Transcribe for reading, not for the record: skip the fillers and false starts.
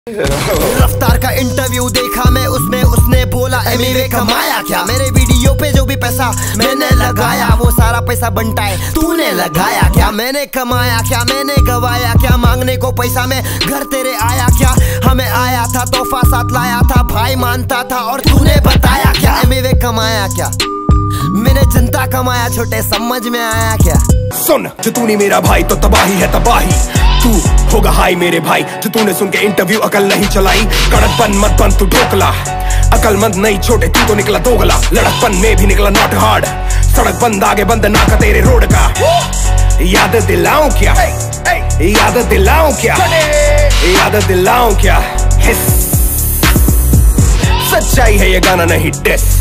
रफ्तार का इंटरव्यू देखा मैं उसमें, उसने बोला एमिवे कमाया क्या। मेरे वीडियो पे जो भी पैसा मैंने लगाया वो सारा पैसा बंटा है तूने लगाया क्या। मैंने कमाया क्या, मैंने गवाया क्या, मांगने को पैसा में घर तेरे आया क्या। हमें आया था तोहफा साथ लाया था, भाई मानता था और तूने बताया क्या। एमिवे कमाया क्या, मैंने जनता कमाया, छोटे समझ में आया क्या। सुन जो तूने मेरा भाई तो तबाही है तबाही, तू होगा हाई मेरे भाई जो तूने सुन के इंटरव्यू अकल नहीं चलाई। कड़क बन मत बन तू ढोकला, अकलमंद नहीं छोटे तू तो निकला दोगला। लड़कपन में भी निकला नॉट हार्ड, सड़क बंद आगे बंद ना का तेरे रोड का। याद दिलाऊं क्या, याद दिलाऊं क्या, याद दिलाऊं क्या। सच्चाई है ये गाना नहीं डिस।